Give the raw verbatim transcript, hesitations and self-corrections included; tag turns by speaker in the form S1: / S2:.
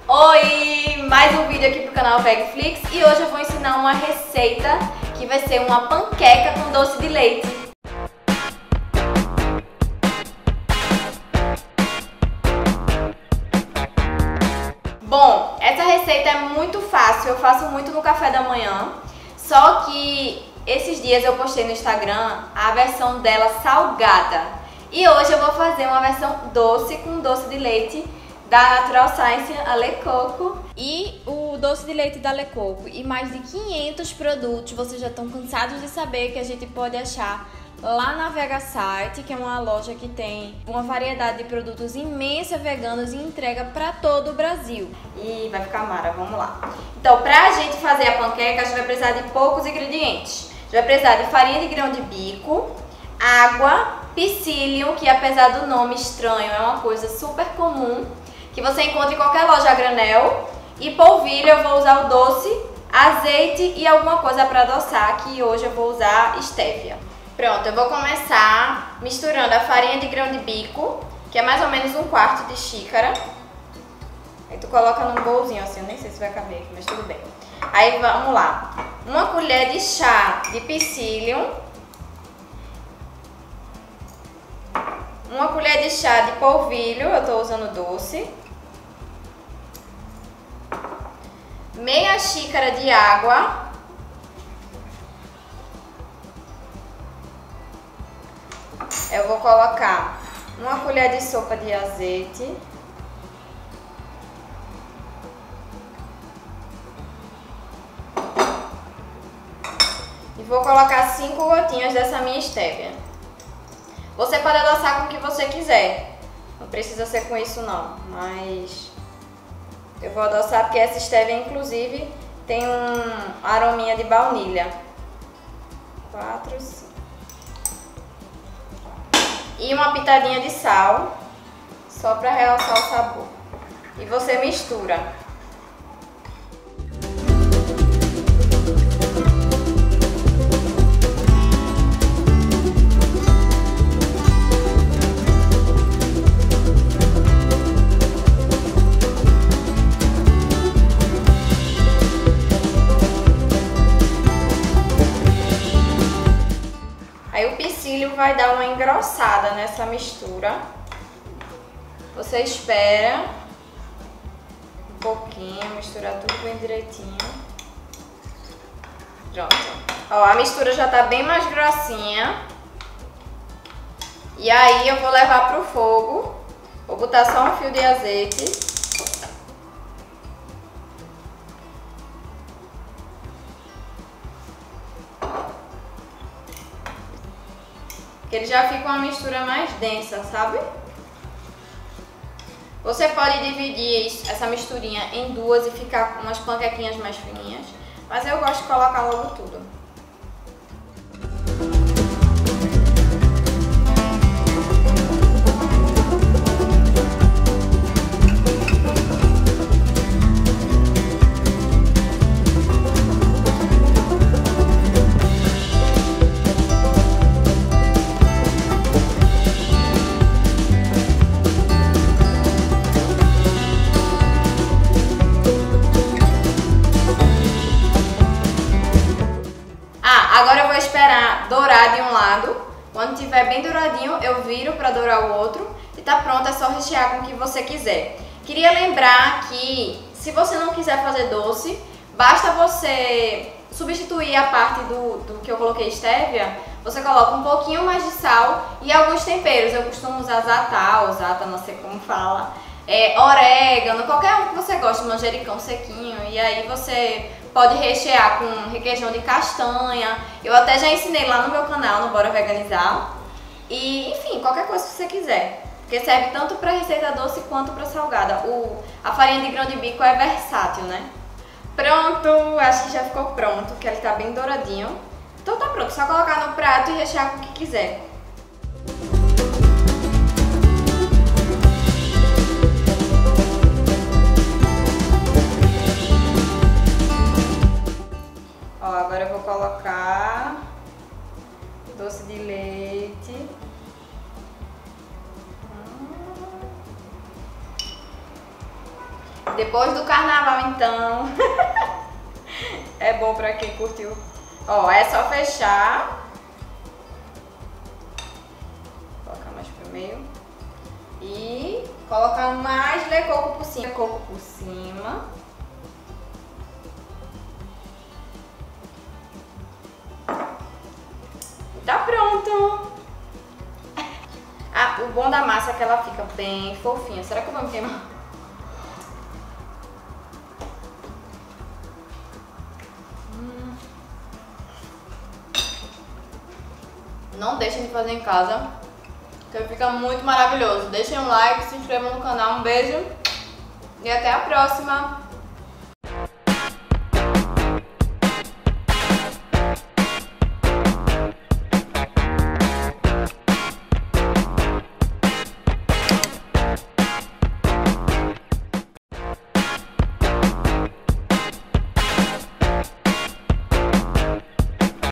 S1: Oi! Mais um vídeo aqui pro canal Vegflix e hoje eu vou ensinar uma receita que vai ser uma panqueca com doce de leite. Bom, essa receita é muito fácil, eu faço muito no café da manhã, só que esses dias eu postei no Instagram a versão dela salgada e hoje eu vou fazer uma versão doce com doce de leite da Natural Science Alecoco. E o doce de leite da Alecoco e mais de quinhentos produtos vocês já estão cansados de saber que a gente pode achar lá na VegaSite, que é uma loja que tem uma variedade de produtos imensa veganos e entrega para todo o Brasil. E vai ficar mara, vamos lá. Então, pra gente fazer a panqueca, a gente vai precisar de poucos ingredientes. A gente vai precisar de farinha de grão de bico, água, psyllium, que apesar do nome estranho é uma coisa super comum, que você encontra em qualquer loja a granel, e polvilho. Eu vou usar o doce, azeite e alguma coisa para adoçar, que hoje eu vou usar stevia. Pronto, eu vou começar misturando a farinha de grão de bico, que é mais ou menos um quarto de xícara. Aí tu coloca num bolzinho assim, eu nem sei se vai caber aqui, mas tudo bem. Aí vamos lá, uma colher de chá de psyllium, uma colher de chá de polvilho, eu tô usando doce, meia xícara de água, eu vou colocar uma colher de sopa de azeite, e vou colocar cinco gotinhas dessa minha stevia. Você pode adoçar com o que você quiser, não precisa ser com isso não, mas eu vou adoçar porque essa stevia inclusive tem um arominha de baunilha. quatro, cinco. E uma pitadinha de sal, só para realçar o sabor. E você mistura. Aí o psyllium vai dar uma engrossada nessa mistura. Você espera um pouquinho, misturar tudo bem direitinho. Pronto. Ó, a mistura já tá bem mais grossinha. E aí eu vou levar pro fogo. Vou botar só um fio de azeite. Ele já fica uma mistura mais densa, sabe? Você pode dividir essa misturinha em duas e ficar com umas panquequinhas mais fininhas, mas eu gosto de colocar logo tudo. Agora eu vou esperar dourar de um lado. Quando tiver bem douradinho, eu viro para dourar o outro. E tá pronto, é só rechear com o que você quiser. Queria lembrar que, se você não quiser fazer doce, basta você substituir a parte do, do que eu coloquei stevia. Você coloca um pouquinho mais de sal e alguns temperos. Eu costumo usar za'atar, ou za'atar, não sei como fala. É, orégano, qualquer um que você goste, manjericão sequinho. E aí você pode rechear com requeijão de castanha. Eu até já ensinei lá no meu canal, no Bora Veganizar. E, enfim, qualquer coisa que você quiser. Porque serve tanto para receita doce quanto para salgada. O, a farinha de grão de bico é versátil, né? Pronto, acho que já ficou pronto, que ele tá bem douradinho. Então tá pronto, só colocar no prato e rechear com o que quiser. Ó, agora eu vou colocar doce de leite. Depois do carnaval, então. É bom pra quem curtiu. Ó, é só fechar. Colocar mais pro meio. E colocar mais de coco por cima. Coco por cima. Tá pronto! Ah, o bom da massa é que ela fica bem fofinha. Será que eu vou me queimar? Hum. Não deixem de fazer em casa, que fica muito maravilhoso. Deixem um like, se inscrevam no canal. Um beijo e até a próxima!